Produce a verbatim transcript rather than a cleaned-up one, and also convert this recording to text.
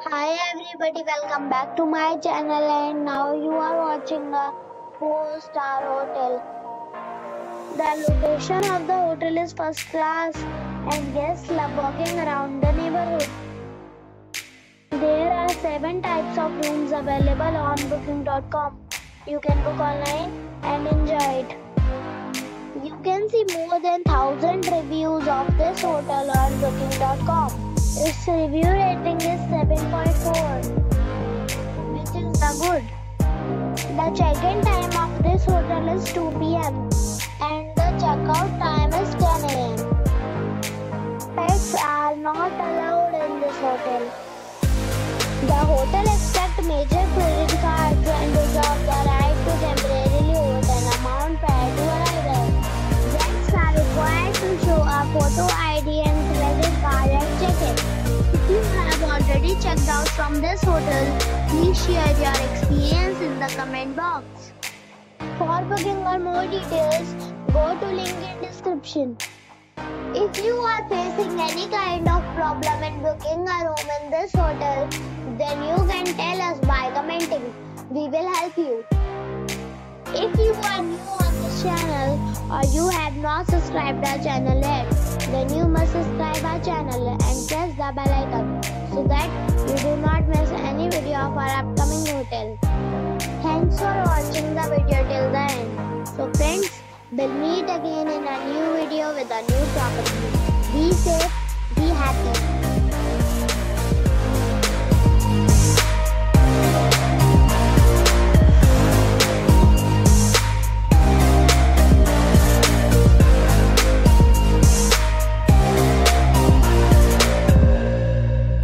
Hi everybody, welcome back to my channel and now you are watching a four star hotel. The location of the hotel is first class and guests love walking around the neighborhood. There are seven types of rooms available on booking dot com. You can book online and enjoy it. You can see more than one thousand reviews of this hotel on booking dot com. Its review rating is seven point four, which is the good. The check-in time of this hotel is two p m and the check-out time is ten a m Pets are not allowed in this hotel. The hotel accepts major credit cards and reserves the right to temporarily hold an amount prior to arrival. Guests are required to show a photo I D and credit card at check-in. If you have already checked out from this hotel, please share your experience in the comment box. For booking or more details, go to link in description. If you are facing any kind of problem in booking a room in this hotel, then you can tell us by commenting. We will help you. If you are new on this channel or you have not subscribed our channel yet, then you must subscribe our channel and press the bell icon so that you do not miss any video of our upcoming hotel. Thanks for watching the video till the end. So friends, we'll meet again in a new video with a new property. Be safe, be happy.